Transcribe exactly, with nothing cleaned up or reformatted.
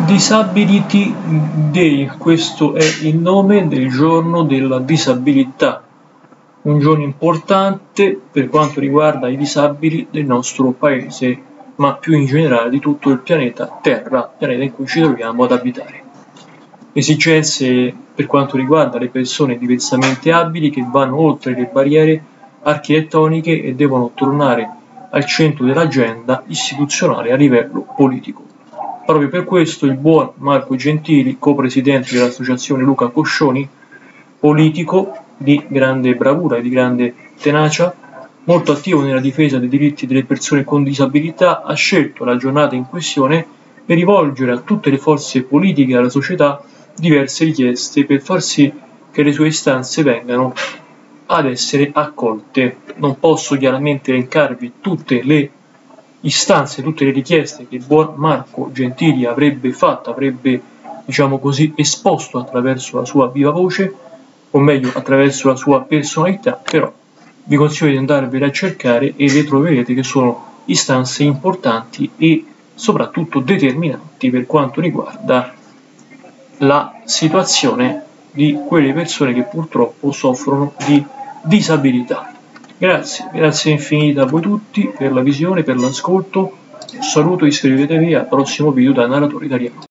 Disability Day, questo è il nome del giorno della disabilità, un giorno importante per quanto riguarda i disabili del nostro paese, ma più in generale di tutto il pianeta Terra, pianeta in cui ci troviamo ad abitare. Esigenze per quanto riguarda le persone diversamente abili che vanno oltre le barriere architettoniche e devono tornare al centro dell'agenda istituzionale a livello politico. Proprio per questo il buon Marco Gentili, co-presidente dell'associazione Luca Coscioni, politico di grande bravura e di grande tenacia, molto attivo nella difesa dei diritti delle persone con disabilità, ha scelto la giornata in questione per rivolgere a tutte le forze politiche e alla società diverse richieste per far sì che le sue istanze vengano ad essere accolte. Non posso chiaramente elencarvi tutte le istanze, tutte le richieste che il buon Marco Gentili avrebbe fatto, avrebbe, diciamo così, esposto attraverso la sua viva voce, o meglio attraverso la sua personalità, però vi consiglio di andarvele a cercare e le troverete che sono istanze importanti e soprattutto determinanti per quanto riguarda la situazione di quelle persone che purtroppo soffrono di disabilità. Grazie, grazie infinite a voi tutti per la visione, per l'ascolto. Un saluto, iscrivetevi al prossimo video da Narratore Italiano.